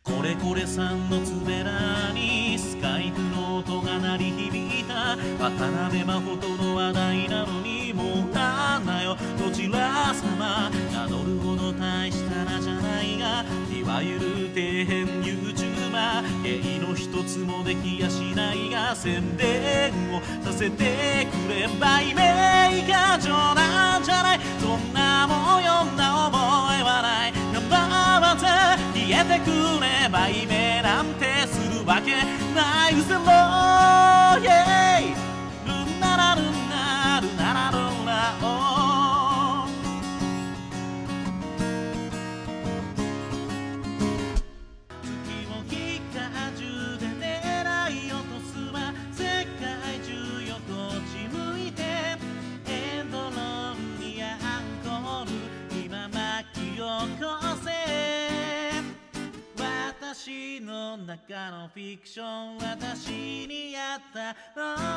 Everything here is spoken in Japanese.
これこれさんのつべらにスカイプの音が鳴り響いた。渡辺真帆の話題なのにもうなんだよどちら様。名乗るほど大した名じゃないがいわゆる底辺 YouTuber。 芸の一つもできやしないが宣伝をさせてくれ。売名が冗談じゃない。そんなもん読んだ覚えはない。頑張って消えてくれ。売名なんてするわけない。うせろイェイルナラルナルナラルナオ月を機関銃で狙い落とすわ。世界中横ち向いてエンドロールにアンコール。今巻き起こせ私の中のフィクション。私にやったの